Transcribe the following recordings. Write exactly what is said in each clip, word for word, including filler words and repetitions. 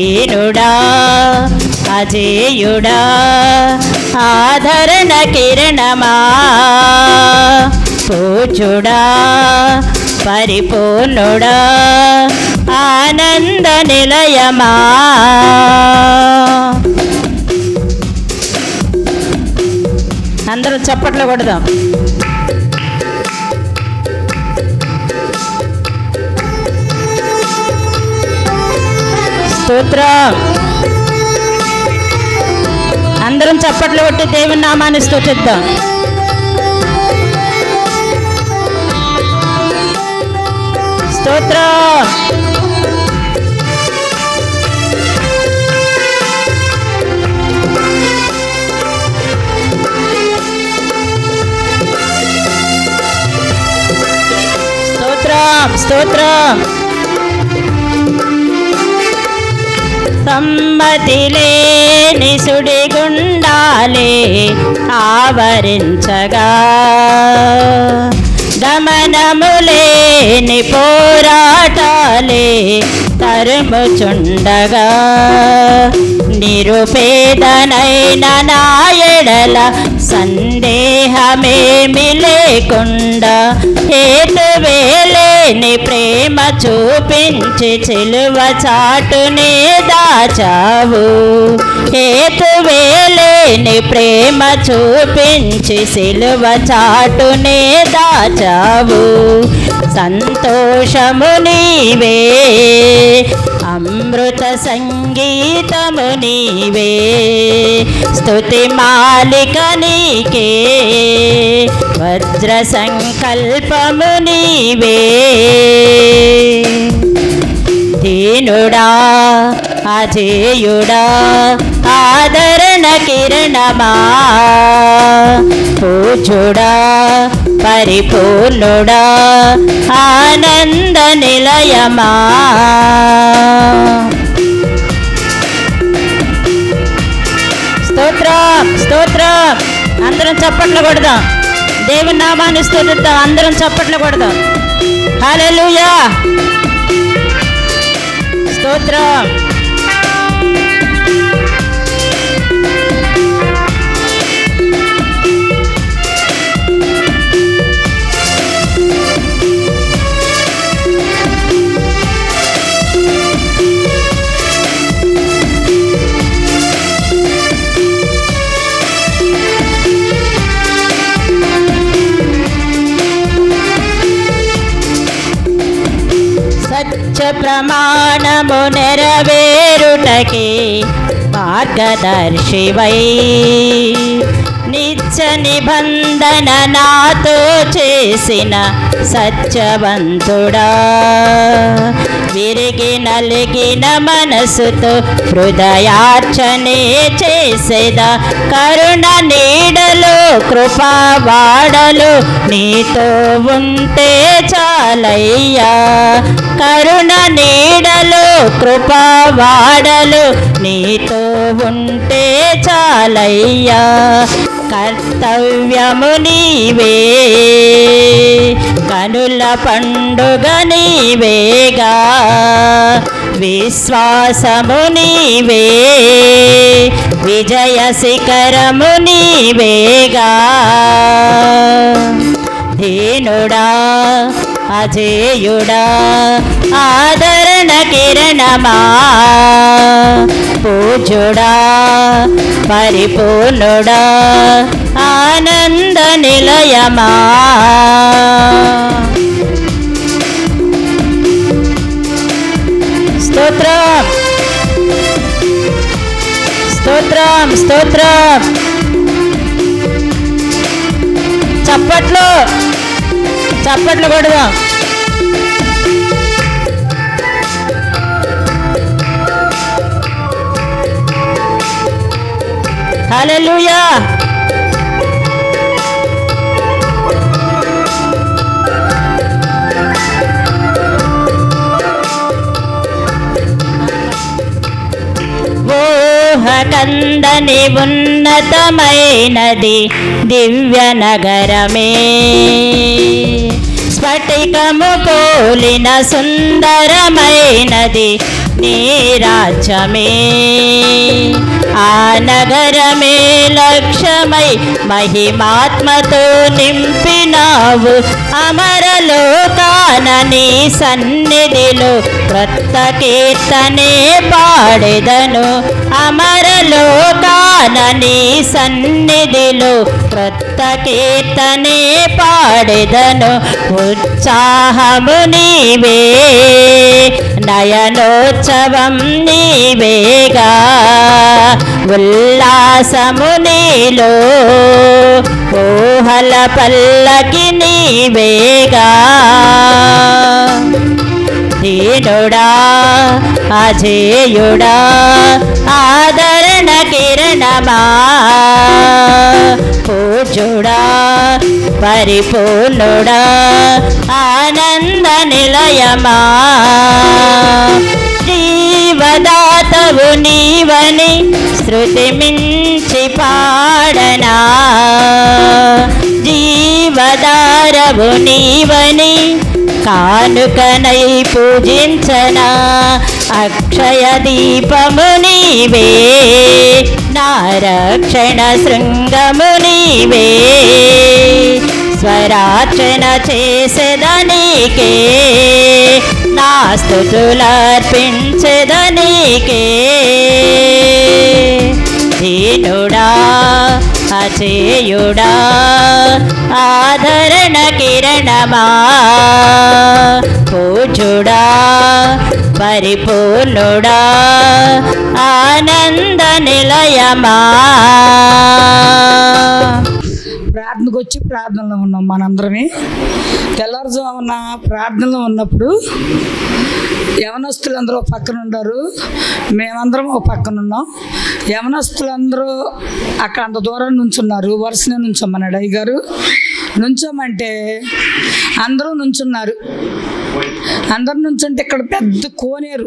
దీనుడా అజేయుడా ఆదరణ కిరణమా పూజుడా పరిపూర్ణుడా ఆనంద నిలయమా అందరూ చప్పట్లు కొడదాం. స్తోత్రం. అందరం చప్పట్లు కొట్టి దేవుని నామాన్ని స్తుతిద్దాం. స్తోత్రం. స్తోత్రం స్తోత్రం. సమ్మతిలేని సుడిగుండాలే ఆవరించగా గమనములేని పోరాటాలే తరుముచుండగా నిరుపేదనైన నా ఎడల సందేహమేమి లేకుండా హేతువేలేని ప్రేమ చూపించి చిలువ చాటునే దాచావు. హేతువేలేని ప్రేమ చూపించి సిలువ చాటునే దాచావు. సంతోషము నీవే అమృత సంగీతము నీవే స్తుతి మాలిక నీకే వజ్ర సంకల్పము నీవే. దీనుడా అజేయుడా ఆదరణ కిరణమా పూజుడా పరిపూర్ణుడా ఆనంద నిలయమా. స్తోత్రం స్తోత్రం. అందరం చప్పట్లు కొడదాం. దేవుని నామాన్ని స్తుతిద్దాం. అందరం చప్పట్లు కొడదాం. హల్లెలూయా. స్తోత్రం. సత్య ప్రమాణము నెరవేరుటకి మార్గదర్శివై నిత్య నిబంధన నాతో చేసిన సత్యవంతుడా విరిగి నలిగిన మనసుతో హృదయార్చనే చేసేదా కరుణ నీడలో కృపావాడలు నీతో ఉంటే చాలయ్యా. కరుణ నీడలో కృపావాడలు నీతో ఉంటే చాలయ్యా. కర్తవ్యము నీవే కనుల పండుగ నీవేగా విశ్వాసము నీవే విజయ శిఖరము నీవేగా. దీనుడా అజేయుడా ఆదరణ కిరణమా పూజుడా పరిపూర్ణుడా ఆనంద నిలయమా. స్తోత్రం స్తోత్రం స్తోత్రం. చప్పట్లు చప్పట్లు కొడదాం. హల్లెలూయా. ఊహకందని ఉన్నతమైనది దివ్య నగరమే స్ఫటికము పోలిన సుందరమైనది నీ రాజ్యమే ఆ నగరమే లక్ష్యమై మహిమాత్మతో నింపినావు అమరలోకాన నీ సన్నిధిలో క్రొత్త కీర్తనే పాడెదను అమరలోకాన నీ సన్నిధిలో క్రొత్త కీర్తనే పాడెదను ఉత్సాహము నీవే నయనోత్సవం నీవేగా ఉల్లాసము నీలో ఊహల పల్లకి నీవేగా దీనుడా అజేయుడా ఆదరణ కిరణమా పూజుడా పరిపూర్ణుడా ఆనంద నిలయమా జీవదాతవు నీవని శృతి మించి పాడనా జీవదారవు నీవని కానుకనై పూజించనా అక్షయ దీపము నీవే నా రక్షణ శృంగము నీవే స్వరార్చన చేసేదనీకే నా స్తుతులర్పించెదనీకే దీనుడా అజేయుడా ఆదరణ కిరణమా పూజుడా పరిపూర్ణుడా ఆనంద నిలయమా. ప్రార్థనకు వచ్చి ప్రార్థనలో ఉన్నాం మనందరమే. తెల్లారుజామున ప్రార్థనలో ఉన్నప్పుడు యవనస్తులందరూ ఒక పక్కన ఉన్నారు, మేమందరం ఒక పక్కన ఉన్నాం. యవనస్తులందరూ అక్కడ అంత దూరం నుంచున్నారు, వరుసనే నుంచోమన్నాడు అయ్యగారు. నుంచోమంటే అందరూ నుంచున్నారు. అందరు నుంచుంటే ఇక్కడ పెద్ద కోనేరు,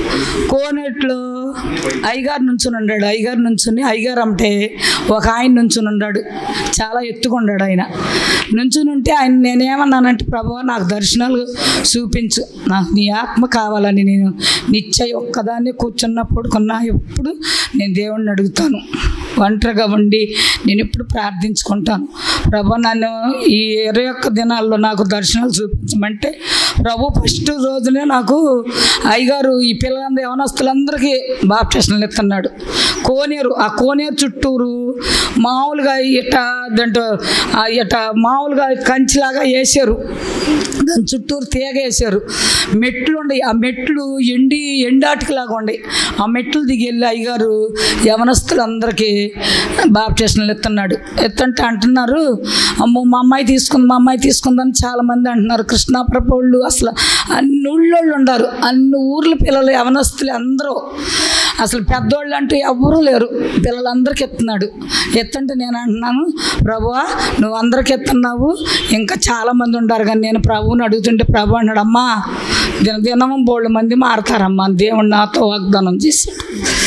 కోనేట్లో అయ్యగారు నుంచుని ఉన్నాడు. అయ్యగారు నుంచుని అయ్యగారు అంటే ఒక ఆయన నుంచుని ఉన్నాడు, చాలా ఎత్తుకున్నాడు ఆయన. నుంచుని ఉంటే ఆయన నేనేమన్నానంటే, ప్రభువా నాకు దర్శనాలు చూపించు, నాకు నీ ఆత్మ కావాలని నేను నిత్య ఒక్కదాన్ని కూర్చున్న పడుకున్నా ఎప్పుడు నేను దేవుణ్ణి అడుగుతాను. ఒంటరిగా ఉండి నేను ఎప్పుడు ప్రార్థించుకుంటాను, ప్రభు నన్ను ఈ ఇరవై ఒక్క దినాల్లో నాకు దర్శనాలు చూపించమంటే ప్రభు ఫస్ట్ రోజునే నాకు అయ్యగారు ఈ పిల్లలందరూ యవనస్తులందరికీ బాప్టిస్టులు ఇస్తున్నాడు. కోనేరు, ఆ కోనేరు చుట్టూరు మామూలుగా ఇట దాంట్లో ఇట మామూలుగా కంచిలాగా వేసారు, దాని చుట్టూరు తీగ వేసారు. మెట్లు ఉండయి, ఆ మెట్లు ఎండి ఎండాటికిలాగా ఉండయి. ఆ మెట్లు దిగి వెళ్ళి అయ్యగారు యవనస్తులందరికీ బాప్టిస్టులు ఇస్తున్నాడు. ఎత్తంటే అంటున్నారు, అమ్మో మా అమ్మాయి తీసుకుంది మా అమ్మాయి తీసుకుందని చాలామంది అంటున్నారు. కృష్ణాప్రభోళ్ళు అసలు అన్ని ఊళ్ళోళ్ళు ఉన్నారు, అన్ని ఊర్ల పిల్లలు యవనస్తులు అందరూ, అసలు పెద్దోళ్ళు అంటూ ఎవరూ లేరు, పిల్లలందరికీ ఎత్తున్నాడు. ఎత్తంటే నేను అంటున్నాను, ప్రభువా నువ్వు అందరికి ఎత్తున్నావు, ఇంకా చాలామంది ఉంటారు కానీ నేను ప్రభువుని అడుగుతుంటే ప్రభు అన్నాడు, అమ్మా దిన దినము బోళ్ళు మంది మారతారమ్మా దేవుడు నాతో వాగ్దానం చేశాడు.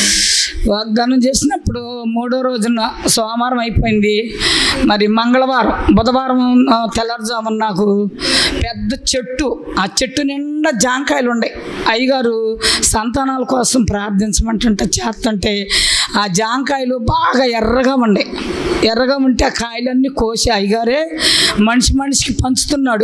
వాగ్దానం చేసినప్పుడు మూడో రోజున సోమవారం అయిపోయింది, మరి మంగళవారం బుధవారం తెల్లారుజామున నాకు పెద్ద చెట్టు, ఆ చెట్టు నిండా జాంకాయలు ఉన్నాయి. అయ్యగారు సంతానాల కోసం ప్రార్థించమంటుంటే చేస్తుంటే ఆ జాంకాయలు బాగా ఎర్రగా ఉండే, ఎర్రగా ఉంటే ఆ కాయలన్నీ కోసి అయ్యగారే మనిషి మనిషికి పంచుతున్నాడు.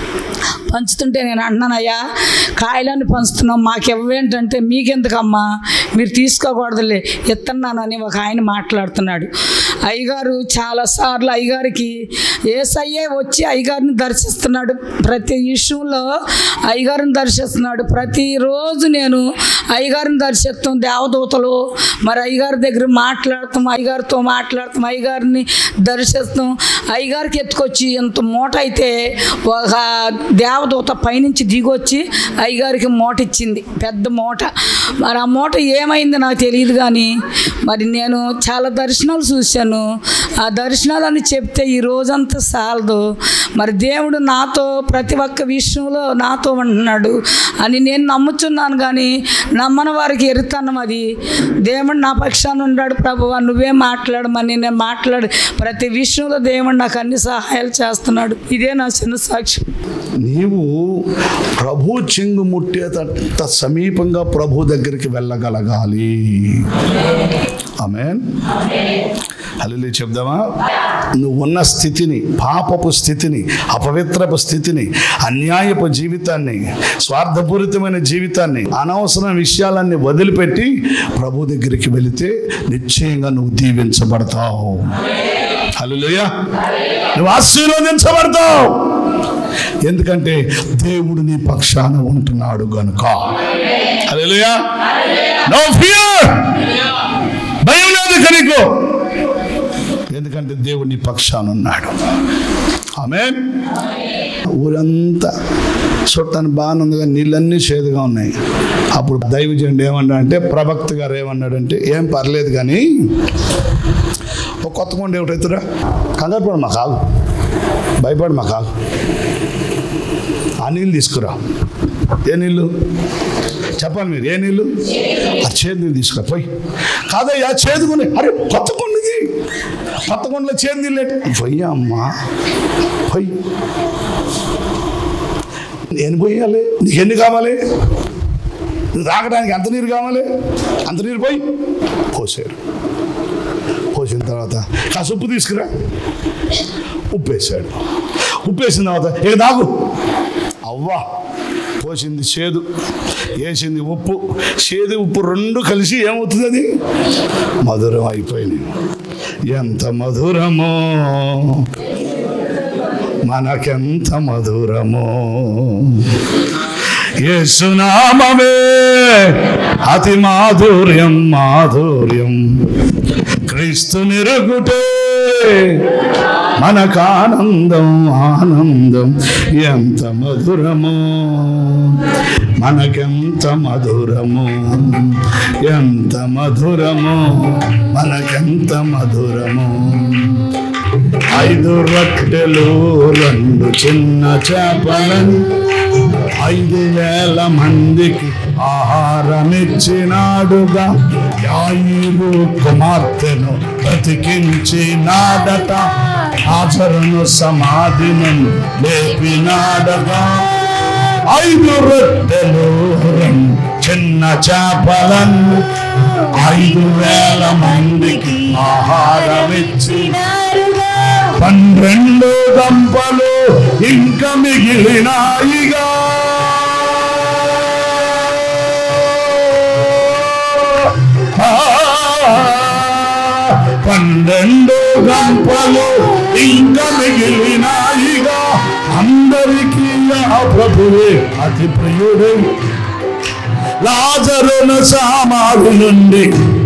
పంచుతుంటే నేను అన్నానయ్యా కాయలన్నీ పంచుతున్నాం, మాకు ఇవ్వేంటంటే మీకెందుకమ్మా మీరు తీసుకోకూడదులే ఇస్తున్నానని ఒక ఆయన మాట్లాడుతున్నాడు. అయ్యగారు చాలాసార్లు అయ్యగారికి యేసయ్యే వచ్చి అయ్యగారిని దర్శిస్తున్నాడు, ప్రతి విషయంలో అయ్యగారిని దర్శిస్తున్నాడు. ప్రతిరోజు నేను అయ్యగారిని దర్శిస్తాం, దేవదూతలు మరి అయ్యగారి దగ్గర మాట్లాడతాం, అయ్యగారితో మాట్లాడతాం, అయ్యగారిని దర్శిస్తాం. అయ్యగారికి ఎత్తుకొచ్చి ఇంత మూట అయితే ఒక దేవదూత పైనుంచి దిగొచ్చి అయ్యగారికి మూట ఇచ్చింది, పెద్ద మూట. మరి ఆ మూట ఏమైంది నాకు తెలియదు కానీ మరి నేను చాలా దర్శనాలు చూశాను. చూశాను. ఆ దర్శనాలని చెప్తే ఈ రోజంతా సాలదు. మరి దేవుడు నాతో ప్రతి ఒక్క విషయంలో నాతో ఉంటున్నాడు అని నేను నమ్ముతున్నాను. కానీ నమ్మని వారికి ఎరుతనం అది. దేవుడు నా పక్షాన ఉన్నాడు. ప్రభువా నువ్వే మాట్లాడమని నేను మాట్లాడు ప్రతి విషయంలో దేవుడు నాకు అన్ని సహాయాలు చేస్తున్నాడు. ఇదే నా చిన్న సాక్ష్యం. నీవు ప్రభు చెంగు ముట్టేటంత సమీపంగా ప్రభు దగ్గరికి వెళ్ళగలగాలి. ఆమేన్. హల్లెలూయా చెప్దామా? నువ్వు ఉన్న స్థితిని, పాపపు స్థితిని, అపవిత్రపు స్థితిని, అన్యాయపు జీవితాన్ని, స్వార్థపూరితమైన జీవితాన్ని, అనవసర విషయాలన్నీ వదిలిపెట్టి ప్రభు దగ్గరికి వెళితే నిశ్చయంగా నువ్వు దీవించబడతావు. హల్లెలూయా. నువ్వు ఆశీర్వదించబడతావు. ఎందుకంటే దేవుడు నీ పక్షాన ఉంటున్నాడు గనుక. హల్లెలూయా. No fear. భయం లేదు కనుకో. ఎందుకంటే దేవుడు నీ పక్షాన ఉన్నాడు. ఆమేన్. ఊరంతా చూడటానికి బాగానే ఉంది కానీ నీళ్ళన్నీ చేదుగా ఉన్నాయి. అప్పుడు దైవజనుడు ఏమన్నాడంటే, ప్రభక్త గారు ఏమన్నాడంటే, ఏం పర్లేదు కానీ ఒక కొత్త కొండ ఏమిటవుతురా, కంగారు పడు మా కాదు, భయపడు మా కాదు, ఆ నీళ్ళు తీసుకురా. ఏ నీళ్ళు చెప్పాలి మీరు? ఏ నీళ్ళు? ఆ చేదు నీళ్ళు తీసుకురా. పోయి కాదయ్యా చేదుకుని, అరే కొత్త కొండది, కొత్త కొండలో చేదు నీళ్ళు పోయి అమ్మా పోయి. నేను పోయాలి, నీకెన్ని కావాలి? నువ్వు తాగడానికి ఎంత నీరు కావాలి? అంత నీరు పోయి పోసారు. పోసిన తర్వాత కాస్త ఉప్పు తీసుకురా. ఉప్పు వేసాడు. ఉప్పు వేసిన తర్వాత ఇక తాగు. అవ్వా పోసింది చేదు, వేసింది ఉప్పు. చేదు ఉప్పు రెండు కలిసి ఏమవుతుంది? అది మధురం అయిపోయింది. ఎంత మధురమో మనకెంత మధురమో యేసునామమే అతి మాధుర్యం మాధుర్యం. క్రీస్తు నిరుగుటే మనకానందం ఆనందం. ఎంత మధురమో మనకెంత మధురమో, ఎంత మధురమో మనకెంత మధురమో. ఐదు రొట్టెలు రెండు చిన్న చేపలను ఐదు వేల మందికి ఆహారమిచ్చినాడుగా. యాయిరు కుమార్తెను బ్రతికించినాడట. లాజరును సమాధి నుండి లేపినాడగా. ఐదు రొట్టెలు రెండు చిన్న చేపలను ఐదు వేల మందికి ఆహారమిచ్చి పన్నెండు గంపలు ఇంకా మిగిలినాయిగా. పన్నెండు గంపలు ఇంకా మిగిలినాయిగా. అందరికీ ఆ ప్రభువే అతి ప్రియుడే. లాజరును సమాధి నుండి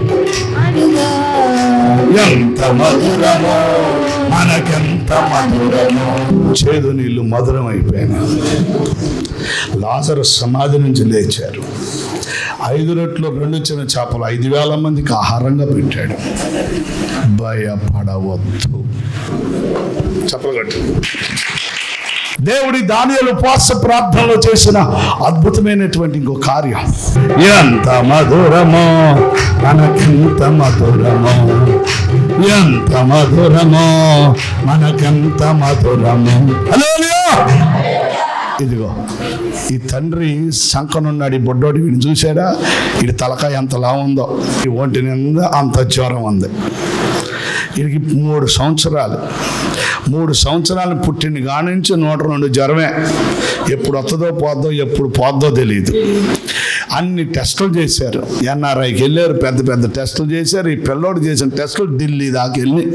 ఎంత మధురమో మనకెంత మధురమో. చేదు నీళ్ళు మధురం అయిపోయినాయి. లాజరు సమాధి నుంచి లేచారు. ఐదు రొట్టెలు రెండు చిన్న చేపలు ఐదు వేల మందికి ఆహారంగా పెట్టాడు. భయపడవద్దు. చెప్పగట్టు. దేవుడి దానియేలు ఉపవాస ప్రార్థనలో చేసిన అద్భుతమైనటువంటి ఇంకో కార్యం. ఎంత మధురమో మనకెంత మధురమో, ఎంత మధురమో మనకెంత మధురమో. హల్లెలూయా. ఇదిగో ఈ తండ్రి సంకనున్నాడు. ఈ బొడ్డోడి వీడిని చూశాడా? వీడి తలకాయ ఎంతలా ఉందో, ఈ ఒంటి నిందా అంత జ్వరం ఉంది. వీడికి మూడు సంవత్సరాలు మూడు సంవత్సరాలు పుట్టిన కాడి నుంచి నూట రెండు జ్వరమే. ఎప్పుడు వస్తుందో పోద్దో, ఎప్పుడు పోద్దో తెలియదు. అన్ని టెస్టులు చేశారు. ఎన్ఆర్ఐకి వెళ్ళారు, పెద్ద పెద్ద టెస్టులు చేశారు. ఈ పిల్లోడు చేసిన టెస్టులు ఢిల్లీ దాకా వెళ్ళి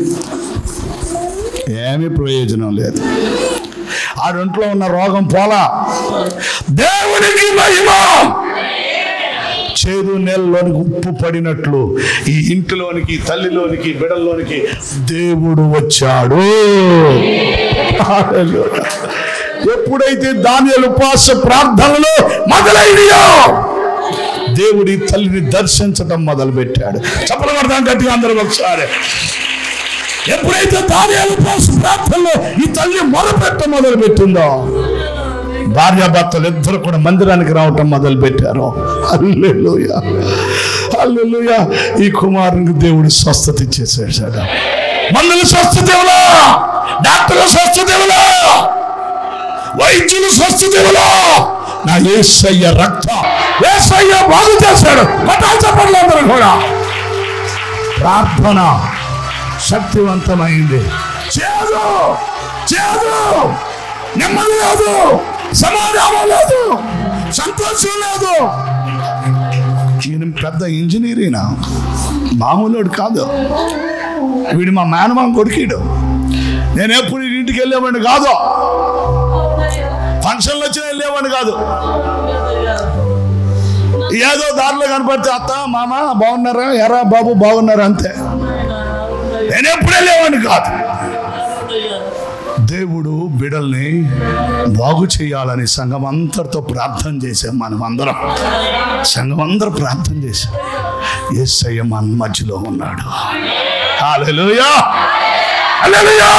ఏమీ ప్రయోజనం లేదు. ఆడొంట్లో ఉన్న రోగం పోలా. దేవునికి మహిమ. చేదు నేలలోనికి ఉప్పు పడినట్లు ఈ ఇంటిలోనికి, తల్లిలోనికి, బిడ్డల్లోనికి దేవుడు వచ్చాడు. ఎప్పుడైతే దానియేలు ఉపవాస ప్రార్థనలో మొదలైనయో దేవుడి తల్లిని దర్శించటం మొదలు పెట్టాడు. చెప్పలు పడదాం గట్టిగా అందరూ ఒకసారి. ఎప్పుడైతే దానియేలు ఉపవాస ప్రార్థనలో ఈ తల్లి మొదలుపెట్ట మొదలు పెట్టిందో భార్యాభర్తలు ఇద్దరు కూడా మందిరానికి రావటం మొదలు పెట్టారు. హల్లెలూయా, హల్లెలూయా. ఈ కుమారునికి దేవుడు స్వస్థత ఇచ్చేసాడు. మందులు స్వస్థత ఇవ్వలా, డాక్టర్లు స్వస్థత ఇవ్వలా, వైద్యులు స్వస్థత ఇవ్వలా. నా యేసయ్య రక్తం, యేసయ్య బాగు చేశాడు. పటాలు చెప్పండి అందరూ కూడా. ప్రార్థన శక్తివంతమైంది. చేదు చేదు నెమ్మది లేదు, సమాధానం లేదు, సంతోషం లేదు. ఈయన పెద్ద ఇంజనీరేనా, మామూలుడు కాదు. వీడు మా మేనమామ కొడుకీడు. నేను ఎప్పుడు ఇంటికి వెళ్ళేవాడిని కాదు, ఫంక్షన్లు వచ్చినా వెళ్ళేవాడిని కాదు. ఏదో దారిలో కనపడితే అత్త మామ బాగున్నారా, ఎరా బాబు బాగున్నారా అంతే. నేను ఎప్పుడు వెళ్ళేవాడిని కాదు. దేవుడు బిడ్డల్ని బాగు చేయాలని సంఘం అంతటితో ప్రార్థన చేశాం. మనం అందరం సంఘం అందరూ ప్రార్థన చేశాం. యేసయ్య మన మధ్యలో ఉన్నాడు. హల్లెలూయా, హల్లెలూయా.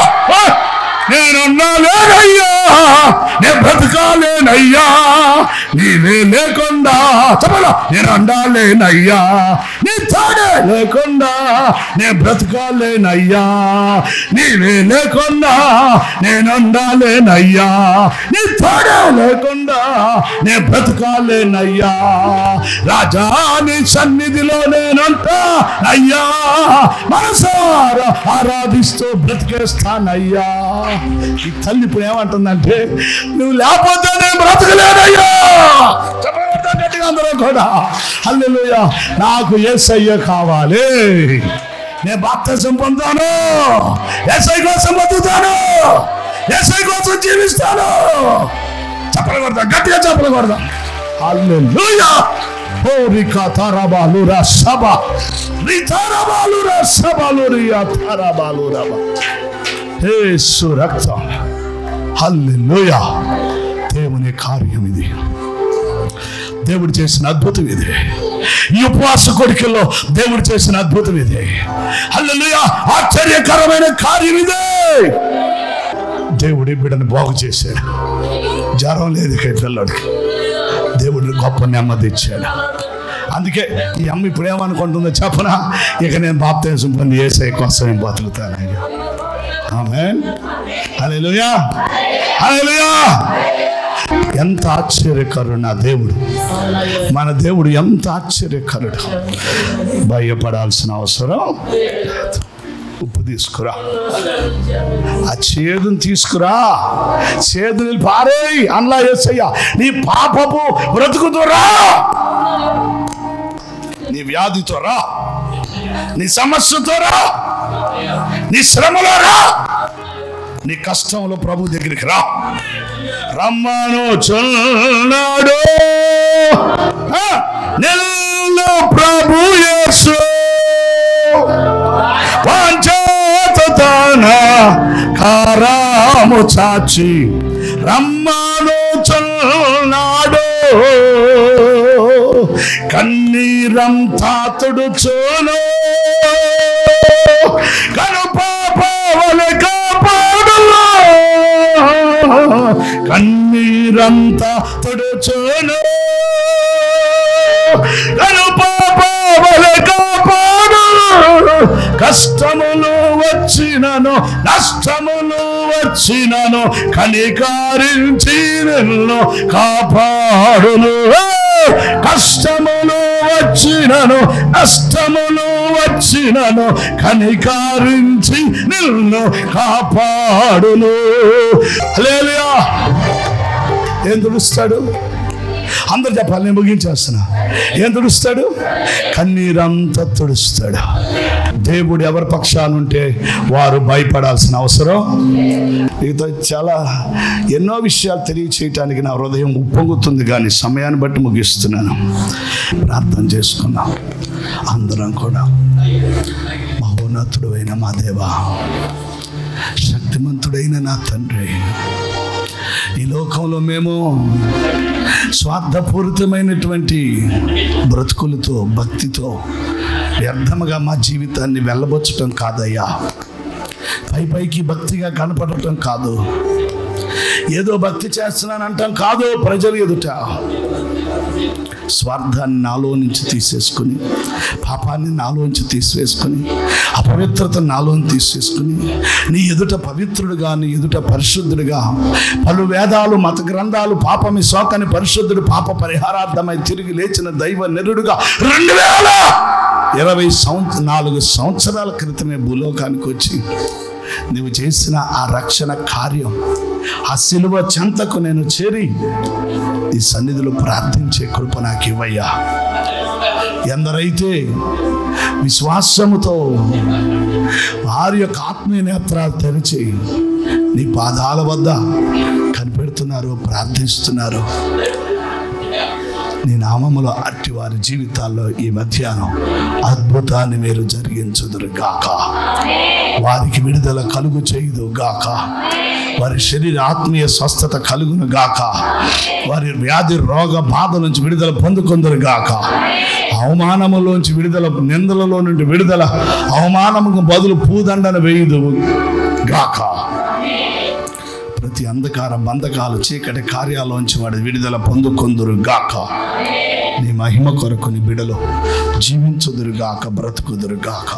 నేనున్నా లేనయ్యా, నే బ్రతకాలేనయ్యా, నీవే లేకుండా చెప్పలా. నేను అండాలేనయ్యా, నీ తాడే లేకుండా నే బ్రతకాలేనయ్యా, నీవే లేకుండా నేను అండాలేనయ్యా, నీ తాడే లేకుండా నే బ్రతకాలేనయ్యా. రాజా నీ సన్నిధిలో నేనంటా అయ్యా, మనసారా ఆరాధిస్తూ బ్రతికేస్తానయ్యా. ఈ తల్లి ఇప్పుడు ఏమంటుందంటే, నువ్వు లేకపోతే నేను బ్రతకలేనయ్యా. గట్టిగా అందరూ కూడా హల్లెలూయా. నాకు యేసయ్య కావాలి, నేను బాప్తిసం పొందుతాను, యేసయ్య కోసం బతుకుతాను, యేసయ్య కోసం జీవిస్తాను. చెప్పకూడదా? గట్టిగా చెప్పకూడదా? హల్లెలూయా. ఓ రికా తారాబాలురా సభ రితారాబాలురా సభలురియా తారాబాలురా యేసు రక్తం. హల్లెలూయా. దేవుని కార్యం ఇది, దేవుడు చేసిన అద్భుతం ఇది. ఈ ఉపవాస కోడికల్లో దేవుడు చేసిన అద్భుతం ఇది. హల్లెలూయా. ఆశ్చర్యకరమైన కార్యం ఇదే. దేవుడి బిడ్డను బాగు చేశాడు. జ్వరం లేదు పిల్లడికి, దేవుడిని గొప్ప నెమ్మది ఇచ్చాడు. అందుకే ఈ అమ్మ ఇప్పుడు ఏమనుకుంటుందో చెప్పనా, ఇక నేను బాప్తిసం పొంది యేసయ్య కోసం నేను బతుకుతానయ్యా. ఆమేన్. హల్లెలూయా, హల్లెలూయా. ఎంత ఆశ్చర్యకరుడు నా దేవుడు, మన దేవుడు ఎంత ఆశ్చర్యకరుడు. భయపడాల్సిన అవసరం లేదు. ఉప్పు తీసుకురా, ఆ చేదుని తీసుకురా, చేదుని పారేయి అన్లా యేసయ్య. నీ పాపపు బ్రతుకుతో రా, నీ వ్యాధితో రా, నీ సమస్యతో రా, నీ శ్రమలో రా, నీ కష్టంలో ప్రభు దగ్గరికి రా. రమ్మను చున్నాడు నిన్ను ప్రభు యేసు, వాంఛాతన కారాము చాచి రమ్మను చున్నాడు. కన్నీరంతా తుడుచును, కను పాపవలె కాపాడును. కన్నీరంతా తుడుచును, కను పాపవలె కాపాడును. కష్టములు వచ్చినను నష్టములు వచ్చినను కనికరించి నిన్ను కాపాడును. కష్టములు వచ్చినను నష్టములు వచ్చినను కనికరించి నిన్ను కాపాడును. హల్లెలూయా. ఏం తుడుస్తాడు? అందరు చెప్పాలి, నేను ముగించేస్తున్నా. ఏం తుడుస్తాడు? కన్నీరంతా తుడుస్తాడు. దేవుడు ఎవరి పక్షానుంటే వారు భయపడాల్సిన అవసరం. మీతో చాలా ఎన్నో విషయాలు తెలియచేయటానికి నా హృదయం ఉప్పొంగుతుంది, కానీ సమయాన్ని బట్టి ముగిస్తున్నాను. ప్రార్థన చేసుకున్నాం అందరం కూడా. మహోన్నతుడు అయిన మా దేవా, శక్తిమంతుడైన నా తండ్రి, ఈ లోకంలో మేము స్వార్థపూరితమైనటువంటి బ్రతుకులతో భక్తితో వ్యర్థముగా మా జీవితాన్ని వెళ్ళబొచ్చటం కాదయ్యా. పై పైకి భక్తిగా కనపడటం కాదు, ఏదో భక్తి చేస్తున్నాను అంటాం కాదు. ప్రజలు ఎదుట స్వార్థాన్ని నాలో నుంచి తీసేసుకుని, పాపాన్ని నాలో నుంచి తీసివేసుకుని, అపవిత్రత నాలో తీసేసుకుని, నీ ఎదుట పవిత్రుడుగా, నీ ఎదుట పరిశుద్ధుడిగా, పలు వేదాలు మత గ్రంథాలు పాపమి శోకని పరిశుద్ధుడు పాప పరిహారార్థమై తిరిగి లేచిన దైవ నిరుడుగా రెండు వేల ఇరవై సంవత్సర నాలుగు సంవత్సరాల క్రితమే భూలోకానికి వచ్చి నువ్వు చేసిన ఆ రక్షణ కార్యం, ఆ సిలువ చెంతకు నేను చేరి ఈ సన్నిధిలో ప్రార్థించే కృప నాకు ఇవ్వయ్యా. ఎందరైతే విశ్వాసముతో వారి యొక్క ఆత్మీయ నేత్రాలు తెరిచి నీ పాదాల వద్ద కనిపెడుతున్నారు, ప్రార్థిస్తున్నారు, నీ నామములో అట్టి వారి జీవితాల్లో ఈ మధ్యాహ్నం అద్భుతాన్ని మీరు జరిగించుదురు గాక. వారికి విడుదల కలుగు చేయుదు గాక. వారి శరీర ఆత్మీయ స్వస్థత కలుగును గాక. వారి వ్యాధి రోగ బాధ నుంచి విడుదల పొందుకుందరు గాక. అవమానములోంచి విడుదల, నిందలలో నుండి విడుదల, అవమానముకు బదులు పూదండను వేయుదు గాక. ప్రతి అంధకార బంధకాలు, చీకటి కార్యాలోంచి వాడి విడుదల పొందుకొందురు గాక. నీ మహిమ కొరకు నీ బిడలో జీవించుదురు గాక, బ్రతుకుదురు గాక.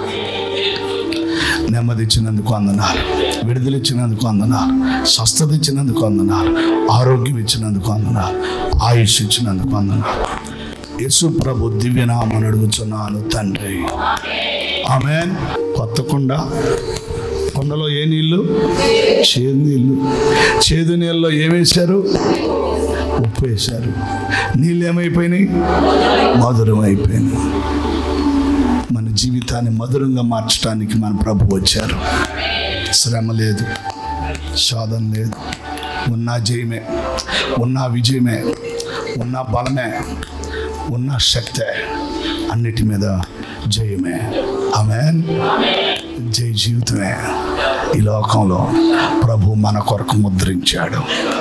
నెమ్మది ఇచ్చినందుకు వందనాలు, విడుదల ఇచ్చినందుకు వందనాలు, స్వస్థత ఇచ్చినందుకు వందనాలు, ఆరోగ్యం ఇచ్చినందుకు వందనాలు, ఆయుష్ ఇచ్చినందుకు వందనాలు. యేసు ప్రభు దివ్యనామమున అడుగుచున్నాను తండ్రి, ఆమేన్. కొత్త కుండ, కుండలో ఏ నీళ్ళు? చేదు నీళ్ళు. చేదు నీళ్ళలో ఏమేశారు? ఉప్పు వేశారు. నీళ్ళు ఏమైపోయినాయి? మధురం అయిపోయినాయి. మన జీవితాన్ని మధురంగా మార్చడానికి మన ప్రభు వచ్చారు. శ్రమ లేదు, శోధన లేదు, ఉన్న జయమే, ఉన్న విజయమే, ఉన్న బలమే, ఉన్న శక్తే, అన్నిటి మీద జయమే. ఆమేన్. జయ జీవితమే ఈ లోకంలో ప్రభు మన కొరకు ముద్రించాడు.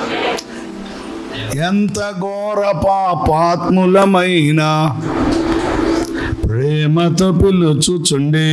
ఎంత ఘోర పాపాత్ములమైన ప్రేమతో పిలుచుచుండే,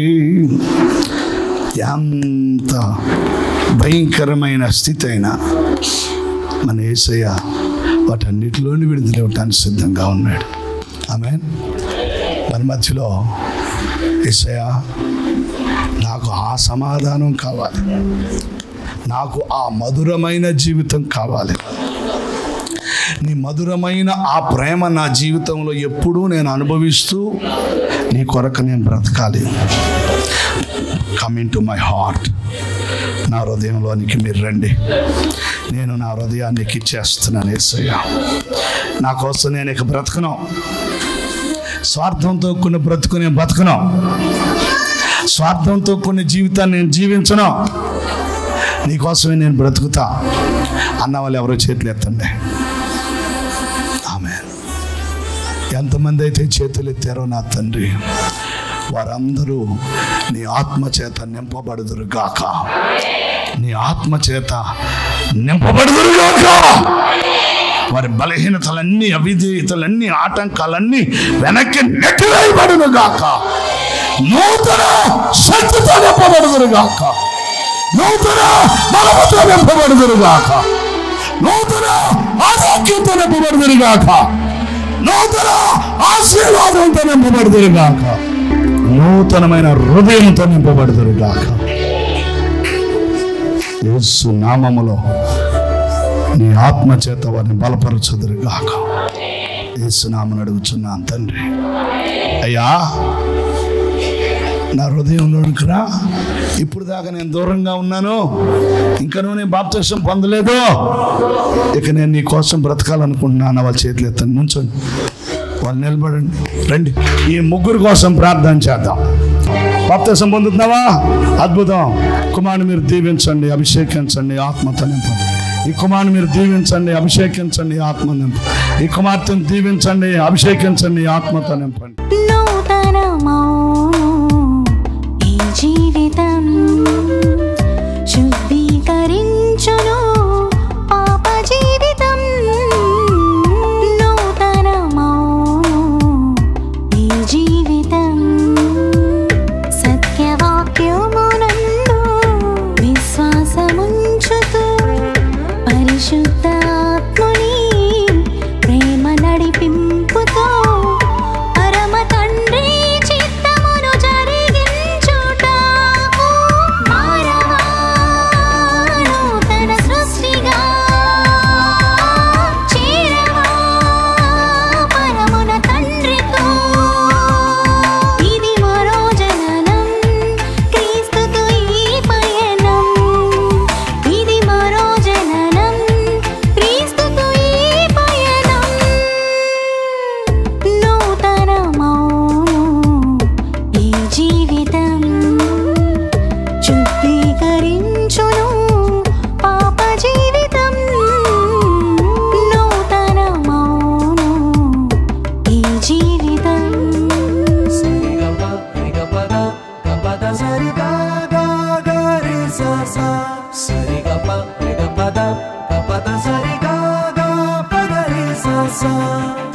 ఎంత భయంకరమైన స్థితి అయినా మన యేసయ్య వాటన్నిటిలోని విడుదలవ్వటానికి సిద్ధంగా ఉన్నాడు. ఆమేన్. మన మధ్యలో యేసయ్య, నాకు ఆ సమాధానం కావాలి, నాకు ఆ మధురమైన జీవితం కావాలి, నీ మధురమైన ఆ ప్రేమ నా జీవితంలో ఎప్పుడూ నేను అనుభవిస్తూ నీ కొరకు నేను బ్రతకాలి. కమింగ్ టు మై హార్ట్, నా హృదయంలోనికి మీరు రండి. నేను నా హృదయానికి ఇచ్చేస్తున్నాను యేసయ్య. నా కోసం నేను ఇక బ్రతకను, స్వార్థంతో కొన్ని బ్రతుకు నేను బతకను, స్వార్థంతో కొన్ని జీవితాన్ని నేను జీవించను, నీకోసమే నేను బ్రతుకుతా అన్న వాళ్ళు ఎవరో చేతులు ఎత్తండి. ఆమేన్. ఎంతమంది అయితే చేతులు ఎత్తారో నా తండ్రి, వారందరూ నీ ఆత్మ చేత నింపబడుదురు గాక, నీ ఆత్మ చేత నింపబడుదురు గాక. వారి బలహీనతలన్నీ, అవిధేయతలన్నీ, ఆటంకాలన్నీ వెనక్కి నెట్టివేయబడును గాక. నూతన శక్తితో నింపబడుదురు గాక, నూతన బలముతో నింపబడుదురు గాక, నూతన ఆరోగ్యంతో నింపబడుదురు గాక, నూతన ఆశీర్వాదంతో నింపబడుదురు గాక, నూతనమైన హృదయంతో నింపబడుదురు గాక. యేసు నామములో నీ ఆత్మ చేత వారిని బలపరచుదురు గాక. యేసు నామమున అడుగుచున్నాను తండ్రి. అయ్యా, నా హృదయంలోనికి రా. ఇప్పుడు దాకా నేను దూరంగా ఉన్నాను, ఇంకా నువ్వు నేను బాప్తిసం పొందలేదు, ఇక నేను నీ కోసం బ్రతకాలనుకుంటున్నాను. వాళ్ళ చేతులు ఎత్తండి, నుంచోండి, వాళ్ళు నిలబడండి, రండి. ఈ ముగ్గురు కోసం ప్రార్థన చేద్దాం. బాప్తిసం పొందుతున్నావా? అద్భుతం. కుమారుని మీరు దీవించండి, అభిషేకించండి, ఆత్మతో నింపండి. ఈ కుమారుని మీరు దీవించండి, అభిషేకించండి, ఆత్మ నింపండి. ఈ కుమార్తెను దీవించండి, అభిషేకించండి, ఆత్మతో నింపండి. జీవితం శుద్ధీకరించును పాప జీవితం, నూతన మౌను ఈ జీవితం, సత్యవాక్యమునందు పరిశుద్ధాత్ముని ప్రేమ నడిపింపుతో పరమ తండ్రి చిత్తమును జరిగించుట మారవా నూతన సృష్టిగా చేరవా పరమున తండ్రితో ఇది మరో జననం క్రీస్తుతో ఈ పయనం ఇది మరో జననం క్రీస్తుతో ఈ పయనం నూతన మౌనం ఈ జీవితం శుద్ధీకరించును పాప జీవితం నూతన మౌనం ఈ జీవితం Sa